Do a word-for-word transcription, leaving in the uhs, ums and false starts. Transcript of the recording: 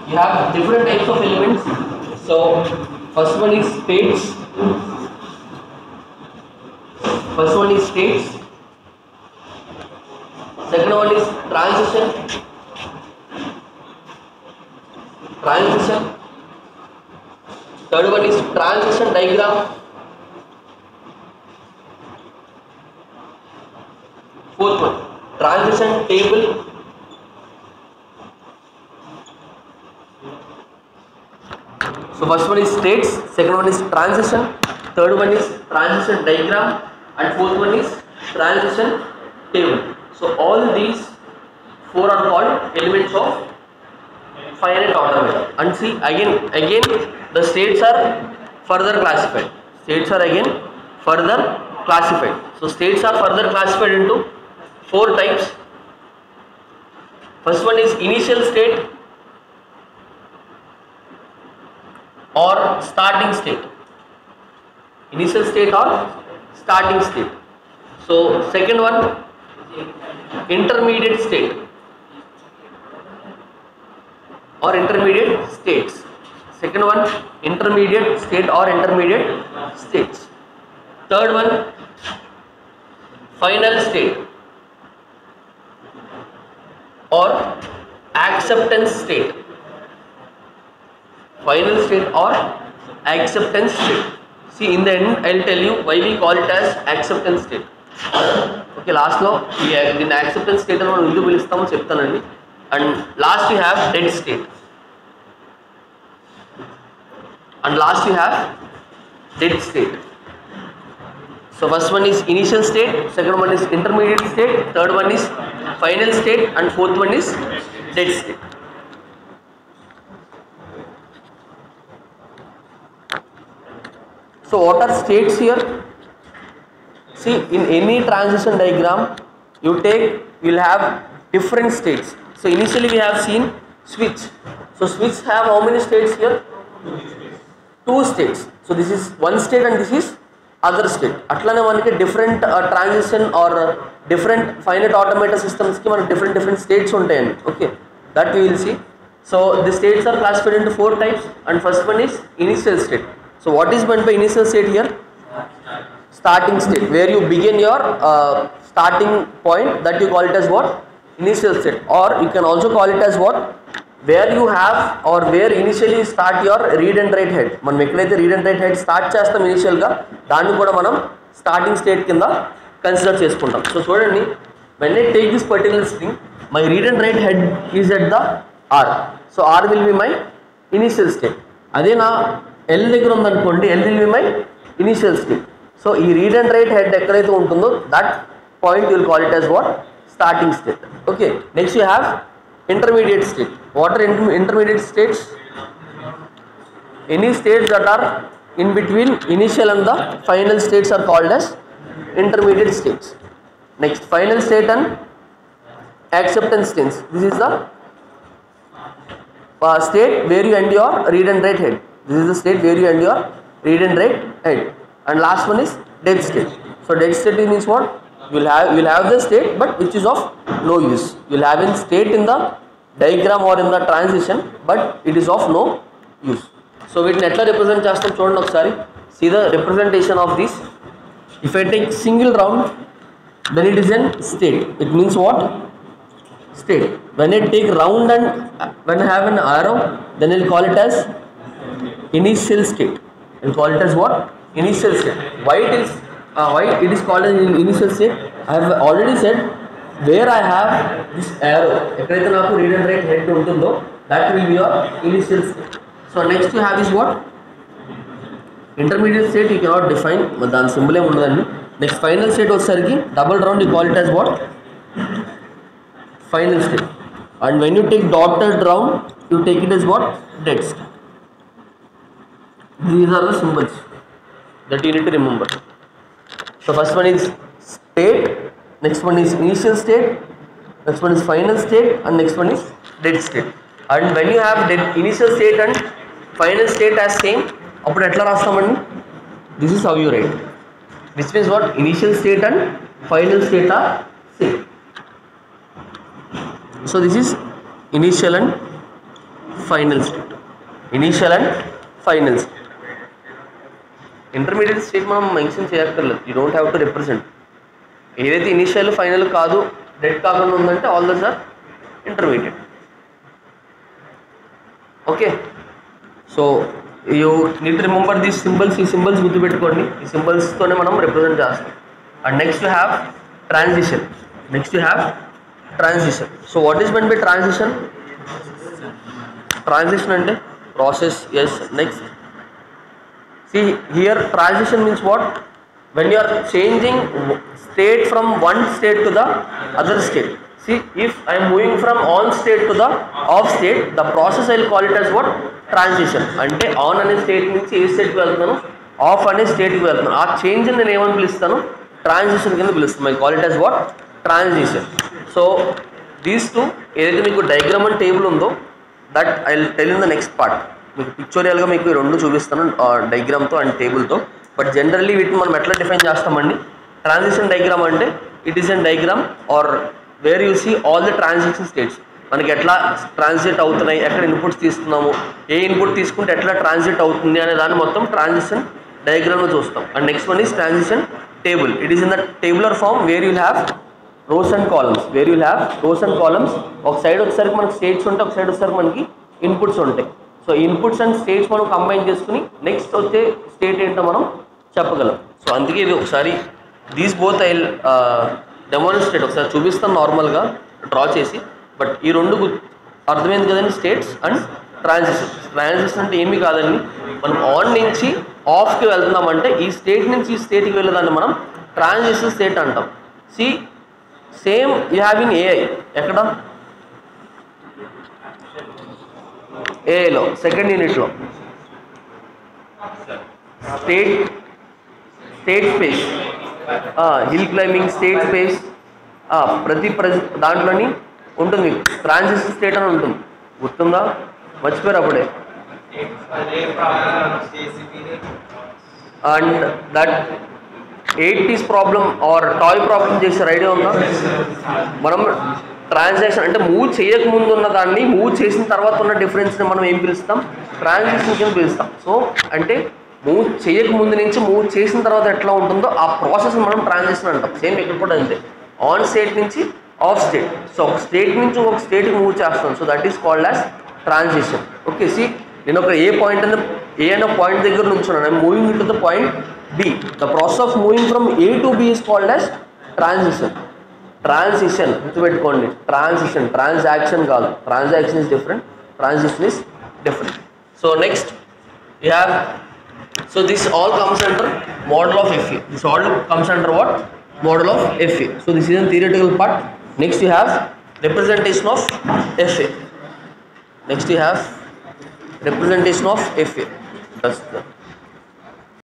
you have different types of elements. So first one is states. First one is states. Second one is transition. Transition. Third one is transition diagram. Fourth one, transition table. So first one is states, second one is transition, third one is transition diagram, and fourth one is transition table. So all these four are called elements of finite automata. And see, again, again the states are further classified. States are again further classified. So states are further classified into four types. First one is initial state or starting state. Initial state or starting state. So second one, intermediate state or intermediate states. Second one, intermediate state or intermediate states. Third one, final state or acceptance state. Final state or acceptance state. See, in the end, I'll tell you why we call it as acceptance state. Okay, last law, in acceptance state, and last we have dead state. And last you have dead state. So first one is initial state, second one is intermediate state, third one is final state, and fourth one is dead state. So what are states here? See, in any transition diagram you take, you will have different states. So initially we have seen switch. So switch have how many states here? Two states. So this is one state and this is other state. Atlane manaki different uh, transition or uh, different finite automata systems ki manaku different different states untayandi. Okay, that we will see. So the states are classified into four types, and first one is initial state. So what is meant by initial state here? Starting state, where you begin your uh, starting point, that you call it as what? Initial state. Or you can also call it as what? Where you have or where initially start your read and write head. మనం ఎక్కడైతే read and write head start చేస్తాం initial గా, దాన్ని కూడా మనం starting state కింద consider చేసుకుంటాం. So చూడండి, when I take this particular string, my read and write head is at the R. So R will be my initial state. అదే నా L దగ్గర ఉందనుకోండి, L will be my initial state. So ఈ read and write head ఎక్కడైతే ఉంటుందో, that point you will call it as what? Starting state. Okay, next you have intermediate state. What are inter intermediate states? Any states that are in between initial and the final states are called as intermediate states. Next, final state and acceptance states. This is the uh, state where you end your read and write head. This is the state where you end your read and write head. And last one is dead state. So dead state means what? You will have you will have the state, but which is of no use. You will have in state in the diagram or in the transition, but it is of no use. So వీటిని ఎట్లా represent చేస్తాం చూడండి ఒకసారి. See the representation of this. If I take single round, then it is in state. It means what? State. When I take round and when I have an arrow, then I will call it as initial state. I will call it as what? Initial state. Why it is uh, why it is called as initial state? I have already said, where I have this arrow, ekkadaithe naaku read and write head untundo, that will be your initial state. So next you have is what? Intermediate state you cannot define, dan symbol em undadandi. Next final state వచ్చేసరికి double round you call it as what? Final state. And when you take dotted round, you take it as what? Dead state. These are the symbols that you need to remember. So first one is state, next one is initial state, next one is final state, and next one is dead state. And when you have dead initial state and final state as same, appudu etla rastamandi? This is how you write. Which means what? Initial state and final state are same. So this is initial and final state. Initial and final state. Intermediate state మనం mention చేయక్కర్లేదు. You don't have to represent. ఏదైతే initial final కాదు dead కాకుండా ఉందంటే all those are intermediate. Okay, so you need to remember these symbols. ఈ symbols గుర్తుపెట్టుకోండి, ఈ సింబల్స్తోనే మనం రిప్రజెంట్ చేస్తాం. And next you have transition. Next you have transition. So what is mean by transition? Transition అంటే process. Yes, next see here transition means what? When you are changing state from one state to the other state. See, if I am moving from on state to the off state, the process I will call it as what? Transition. అంటే on అనే state నుంచి ఏ స్టేట్కి వెళ్తున్నాను, of అనే స్టేట్కి వెళ్తున్నాను. ఆ చేంజ్ నేను ఏమని పిలుస్తాను? ట్రాన్సిషన్ కింద పిలుస్తాను. I call it as what? Transition. So these two ఏదైతే మీకు డయాగ్రామ్ అండ్ టేబుల్ ఉందో that I will tell in the next part. మీకు పిక్చోరియల్గా మీకు ఈ రెండు చూపిస్తాను, డయాగ్రామ్తో అండ్ టేబుల్తో. బట్ జనరల్లీ వీటిని మనం ఎట్లా డిఫైన్ చేస్తామండి? ట్రాన్సిషన్ డయాగ్రామ్ అంటే it is an diagram are where you see all the transition states. మనకి ఎట్లా ట్రాన్సిట్ అవుతున్నాయి, ఎక్కడ ఇన్పుట్స్ తీసుకున్నాము, ఏ ఇన్పుట్ తీసుకుంటే ఎట్లా ట్రాన్సిట్ అవుతుంది అనే దాన్ని మొత్తం ట్రాన్సిషన్ డయాగ్రామ్లో చూస్తాం. And next one is transition table. It is in the tabular form where you'll have rows and columns. Where you'll have rows and columns. ఒక సైడ్ వచ్చేసరికి మనకి స్టేట్స్ ఉంటాయి, ఒక సైడ్ వచ్చేసరికి మనకి ఇన్పుట్స్ ఉంటాయి. సో ఇన్పుట్స్ అండ్ స్టేట్స్ మనం combine చేసుకుని నెక్స్ట్ వచ్చే స్టేట్ ఏంటో మనం చెప్పగలం. సో అందుకే ఇది ఒకసారి దీస్ బోత్ ఐ డెమోన్స్ట్రేట్ ఒకసారి చూపిస్తాను నార్మల్గా డ్రా చేసి. బట్ ఈ రెండు అర్థమైంది కదండి, స్టేట్స్ అండ్ ట్రాన్సిషన్. ట్రాన్సిషన్ అంటే ఏమీ కాదండి, మనం ఆన్ నుంచి ఆఫ్కి వెళ్తున్నామంటే ఈ స్టేట్ నుంచి ఈ స్టేట్కి వెళ్ళేదాన్ని మనం ట్రాన్సిషన్ స్టేట్ అంటాం. See same you have in AI. ఎక్కడ? ఏఐలో సెకండ్ యూనిట్లో state state space, hill climbing state space, ప్రతి ప్రతి దాంట్లోని ఉంటుంది ట్రాన్సిషన్ స్టేట్ అని ఉంటుంది. గుర్తుందా? మర్చిపోయారు అప్పుడే. And that eighties problem or toy problem చేసే ఐడియా ఉందా? మనం ట్రాన్సాక్షన్ అంటే మూవ్ చేయకముందు ఉన్న దాన్ని మూవ్ చేసిన తర్వాత ఉన్న డిఫరెన్స్ని మనం ఏం పిలుస్తాం? ట్రాన్సిషన్ కింద పిలుస్తాం. సో అంటే మూవ్ చేయకముందు నుంచి మూవ్ చేసిన తర్వాత ఎట్లా ఉంటుందో ఆ ప్రాసెస్ మనం ట్రాన్సిషన్ అంటాం. సేమ్ ఇక్కడ కూడా అంతే, ఆన్ స్టేట్ నుంచి ఆఫ్ స్టేట్. సో ఒక స్టేట్ నుంచి ఒక స్టేట్కి మూవ్ చేస్తాం. So that is called as transition. Okay, see నేను ఒక ఏ పాయింట్ అనే ఏ అనే పాయింట్ దగ్గర నుంచి ఉన్నాను, I'm moving into the point B. The process of moving from A to B is called as transition. Transition గుర్తుపెట్టుకోండి, transition transaction కాదు. Transaction is different, transition is different. So next you have, so this all comes under model of FA. This all comes under what? Model of FA. So this is an theoretical part. Next you have representation of FA. Next you have representation of F A. That's the